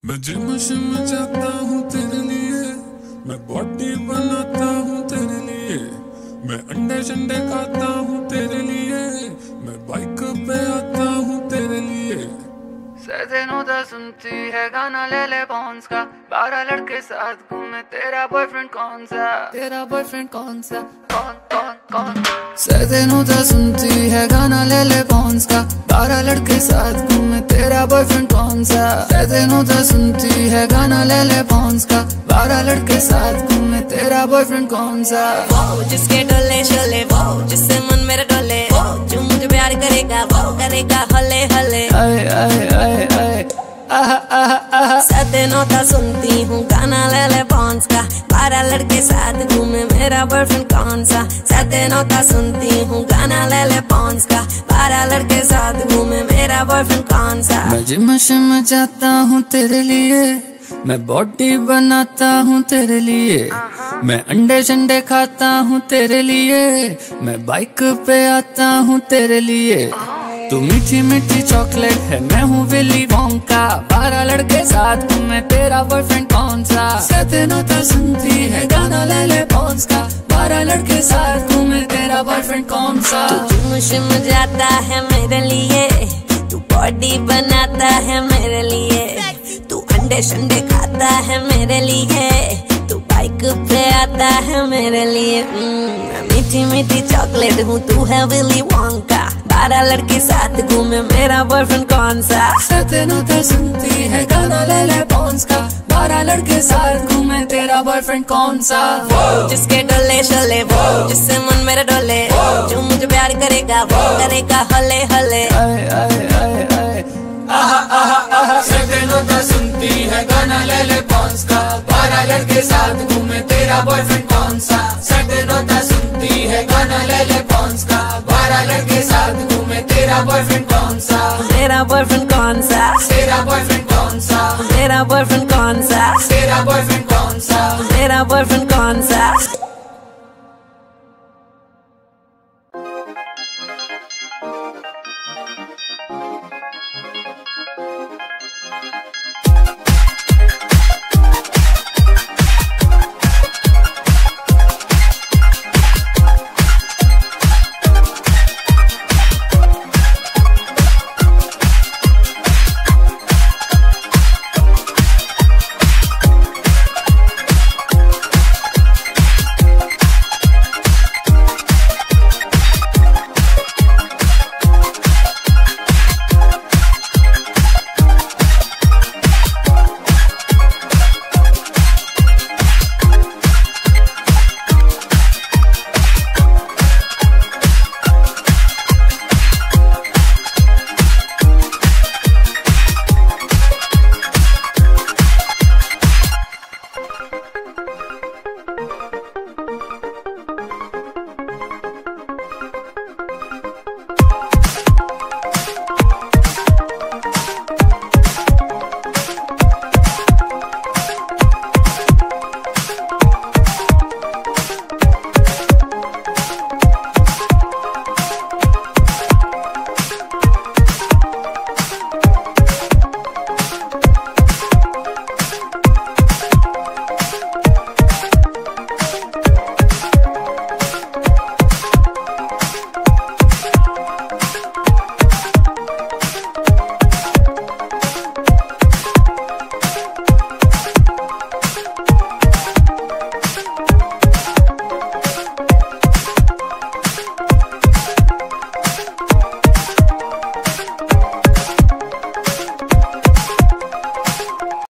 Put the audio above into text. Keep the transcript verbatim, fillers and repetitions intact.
मैं जिम शिम जाता हूँ तेरे लिए, मैं बॉडी बनाता हूँ तेरे लिए, मैं अंडे शंडे खाता हूँ तेरे लिए, मैं बाइक पे आता हूँ तेरे लिए। सैनो सुनती है गाना ले ले पॉन्स का, बारह लड़के साथ घूमे तेरा बॉयफ्रेंड कौन सा, तेरा बॉयफ्रेंड कौन सा, कौन कौन कौन। सैनो सुनती है गाना ले ले पॉन्स का, बारह लड़के साथ घूमे तेरा बॉयफ्रेंड कौन सा। सैनो सुनती है गाना ले ले पॉन्स का, बारह लड़के साथ घूमे तेरा बॉयफ्रेंड कौन सा। वो जिसके डोले शोले, वो जिससे मन मेरा डोले, वो जो मुझे प्यार करेगा वो करेगा हले हले। आए आए आए आए आहा आहा आहा। सैनो सुनती हूँ गाना ले ले पॉन्स का, बारह लड़के साथ घूमे मेरा बॉयफ्रेंड कौन सा। सैनो सुनती हूँ गाना ले ले पॉन्स का, बारह लड़के साथ घूमे मेरा बॉयफ्रेंड कौन सा। मैं जिम शिम जाता हूँ तेरे लिए, मैं बॉडी बनाता हूँ तेरे लिए, मैं अंडे शंडे खाता हूँ तेरे लिए, मैं बाइक पे आता हूँ तेरे लिए। तू मीठी मीठी चॉकलेट है, मैं हूँ विली वोंका, बारह लड़के साथ घूमे तेरा बॉयफ्रेंड कौन सा। सैनो सुनती है गाना ले ले पॉन्स का, बारह लड़के साथ घूमे तेरा बॉयफ्रेंड कौन सा। तू जिम शिम जाता है मेरे लिए, तू बॉडी बनाता है मेरे लिए, तू अंडे शंडे खाता है मेरे लिए, तू बाइक पे आता है मेरे लिए। मैं मीठी मीठी चॉकलेट हूँ, तू है विली वोंका, बारह लड़के साथ घूमे मेरा बॉयफ्रेंड कौन सा। सैनो सुनती है गाना ले ले पॉन्स का, बारह लड़के साथ घूमे तेरा बॉयफ्रेंड कौन सा। वो जिसके डोले शोले, वो जिससे मन मेरा डोले, जो मुझे प्यार करेगा वो करेगा हले हले। आए आए आए आए आहा आहा आहा। सैनो सुनती है गाना ले ले पॉन्स का, बारह लड़के साथ घूमे तेरा बॉयफ्रेंड कौन सा। सैनो सुनती है गाना ले ले पॉन्स का, बारह लड़के साथ घूमे तेरा बॉयफ्रेंड कौन सा। तेरा बॉयफ्रेंड कौन सा, तेरा बॉयफ्रेंड कौन सा, तेरा बॉयफ्रेंड कौन सा, तेरा बॉयफ्रेंड कौन सा, तेरा बॉयफ्रेंड कौन सा।